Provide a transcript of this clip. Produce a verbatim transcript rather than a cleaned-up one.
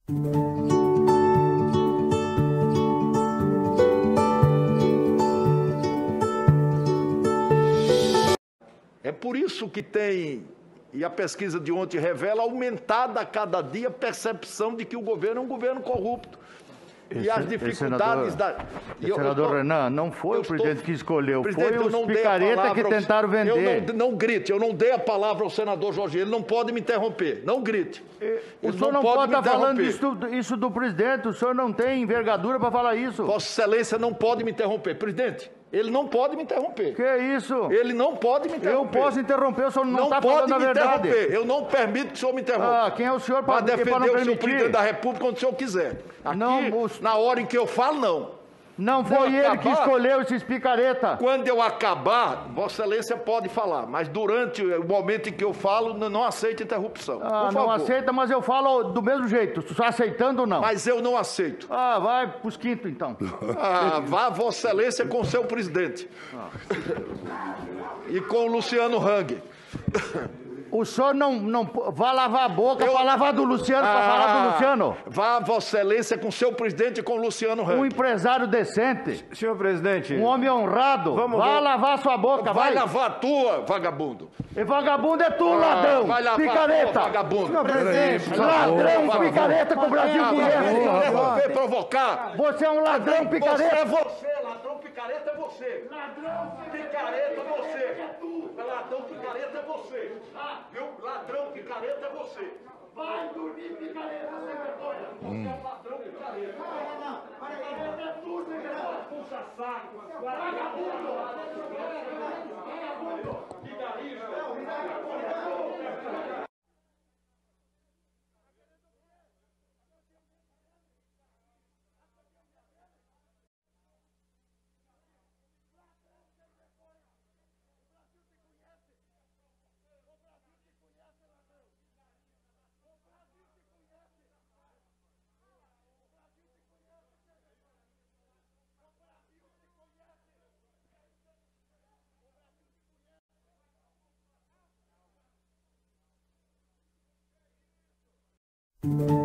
É por isso que tem, e a pesquisa de ontem revela, aumentada a cada dia a percepção de que o governo é um governo corrupto. E Esse, as dificuldades senador, da... E eu, senador eu tô, Renan, não foi o presidente estou, que escolheu, presidente, foi os picareta que tentaram vender. Eu não, não grite, eu não dei a palavra ao senador Jorge, ele não pode me interromper, não grite. O senhor não, não pode estar falando isso, isso do presidente, o senhor não tem envergadura para falar isso. Vossa Excelência não pode me interromper. Presidente, ele não pode me interromper. Que isso? Ele não pode me interromper. Eu posso interromper, o senhor não está falando a verdade. Interromper. Eu não permito que o senhor me interrompa. Ah, quem é o senhor para defender não permitir? o senhor presidente da República quando o senhor quiser. Aqui, não, os... na hora em que eu falo, não. Não foi ele acabar, que escolheu esses picareta. Quando eu acabar, Vossa Excelência pode falar, mas durante o momento em que eu falo, não aceito interrupção. Ah, não aceita, mas eu falo do mesmo jeito, só aceitando ou não. Mas eu não aceito. Ah, vai pros quintos então. Ah, vá Vossa Excelência com o seu presidente. Ah. E com o Luciano Hang. O senhor não, não vai lavar a boca para lavar do Luciano, ah, para falar do Luciano? Vá, Vossa Excelência, com seu presidente e com o Luciano Hang. Um empresário decente. Senhor presidente. Um homem honrado. Vamos, vai vamos. lavar sua boca, vai. Vai lavar a tua, vagabundo. E vagabundo é tu, ah, ladrão. Vai lavar picareta. A tua, vagabundo. Senhor presidente. Ladrão, favor, picareta que o Brasil ah, conhece. Interromper, provocar. Você é um ladrão, picareta. Você é você, ladrão, picareta é você. Ladrão, picareta é você. Ladrão, picareta é você. Viu? Ladrão, picareta é você. Vai dormir, picareta, sem vergonha. Você é um ladrão, picareta. Não, não, não. Picareta é tudo, picareta. Puxa saco. Vagabundo. Vagabundo. Vigarista. Thank you.